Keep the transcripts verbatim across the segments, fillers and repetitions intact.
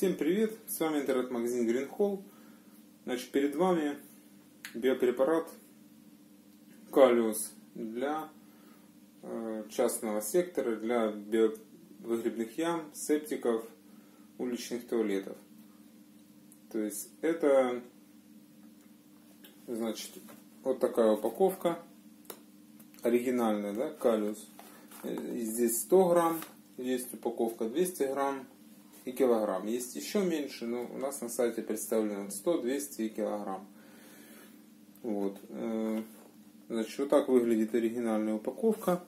Всем привет! С вами интернет-магазин Greenhall. Значит, перед вами биопрепарат Калиус для э, частного сектора, для биовыгребных ям, септиков, уличных туалетов. То есть это, значит, вот такая упаковка оригинальная, да, Калиус. Здесь сто грамм, есть упаковка двести грамм и килограмм. Есть еще меньше, но у нас на сайте представлено сто, двести и килограмм. Вот. Значит, вот так выглядит оригинальная упаковка.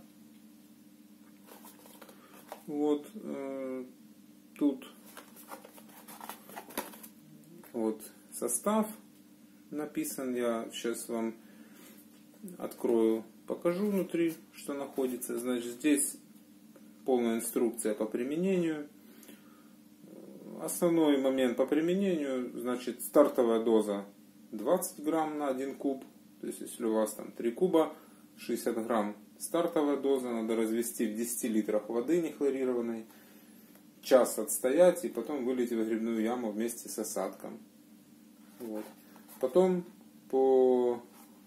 Вот. Тут вот состав написан. Я сейчас вам открою, покажу внутри, что находится. Значит, здесь полная инструкция по применению. Основной момент по применению, значит, стартовая доза двадцать грамм на один куб. То есть, если у вас там три куба, шестьдесят грамм стартовая доза, надо развести в десяти литрах воды нехлорированной, час отстоять и потом вылить в выгребную яму вместе с осадком. Вот. Потом по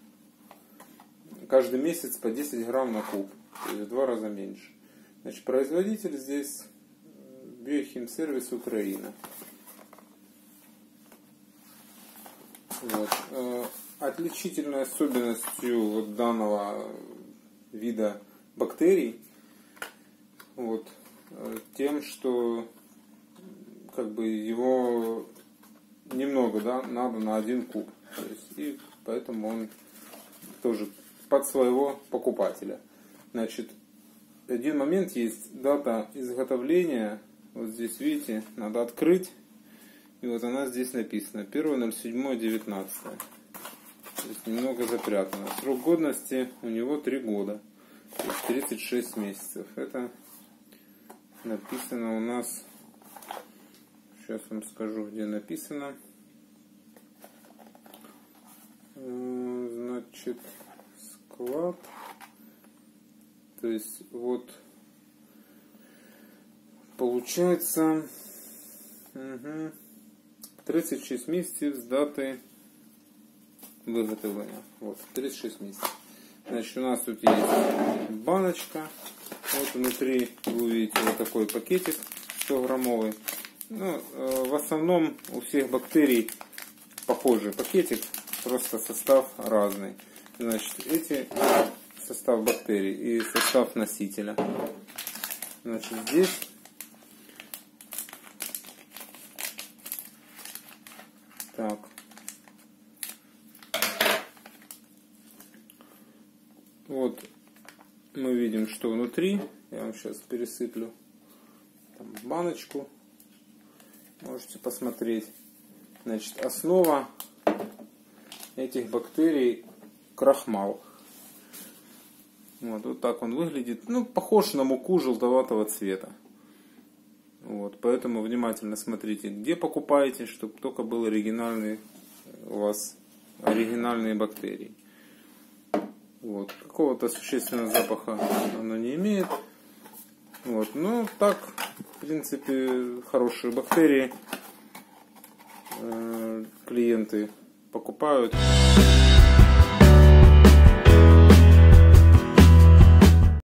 каждый месяц по десять грамм на куб, то есть в два раза меньше. Значит, производитель здесь Биохимсервис Украина. Вот. Отличительной особенностью вот данного вида бактерий вот, тем, что как бы его немного, да, надо на один куб. То есть, и поэтому он тоже под своего покупателя. Значит, один момент есть, дата изготовления. Вот здесь, видите, надо открыть. И вот она здесь написана. первое ноль седьмое девятнадцатое. То есть немного запрятано. Срок годности у него три года. То есть тридцать шесть месяцев. Это написано у нас... Сейчас вам скажу, где написано. Значит, склад. То есть вот... Получается угу, тридцать шесть месяцев с даты выготовления. Вот, тридцать шесть месяцев. Значит, у нас тут есть баночка. Вот внутри вы увидите вот такой пакетик сто граммовый. Ну, в основном у всех бактерий похожий пакетик, просто состав разный. Значит, эти состав бактерий и состав носителя. Значит, здесь так. Вот мы видим, что внутри. Я вам сейчас пересыплю там баночку. Можете посмотреть. Значит, основа этих бактерий крахмал. Вот, вот так он выглядит. Ну, похож на муку желтоватого цвета. Вот, поэтому внимательно смотрите, где покупаете, чтобы только был оригинальный у вас оригинальные бактерии. Вот, какого-то существенного запаха оно не имеет. Вот, но так, в принципе, хорошие бактерии э, клиенты покупают.